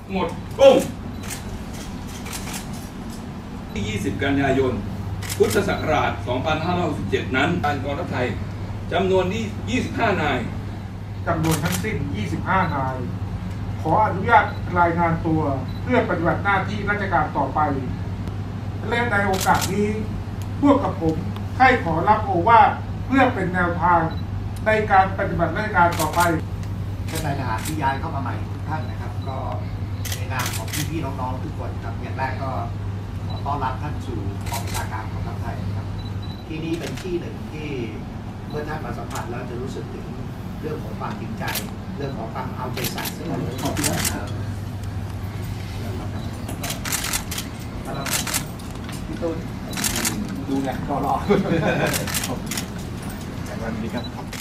หมดกุ้งที่ 20 กันยายน พุทธศักราช 2567 นั้นการกองทัพไทยจำนวนที่ 25 นายจำนวนทั้งสิ้น 25 นาย ขออนุญาตรายงานตัวเพื่อปฏิบัติหน้าที่ราชการต่อไป และในโอกาสนี้พวกกับผมให้ขอรับโอวาทเพื่อเป็นแนวทางในการปฏิบัติราชการต่อไปท่านนายทหารที่ย้ายเข้ามาใหม่ทุกท่านนะครับก็ในนามของพี่ๆน้องๆทุกคนครับอย่างแรกก็ขอต้อนรับท่านสู่กองบัญชาการของทัพไทยนะครับที่นี่เป็นที่หนึ่งที่เมื่อท่านมาสัมผัสแล้วจะรู้สึกถึงเรื่องของความจริงใจเรื่องของความเอาใจใส่ซึ่งเราขอบคุณนะครับพี่ตุ้นดูไงรอสวัสดีครับ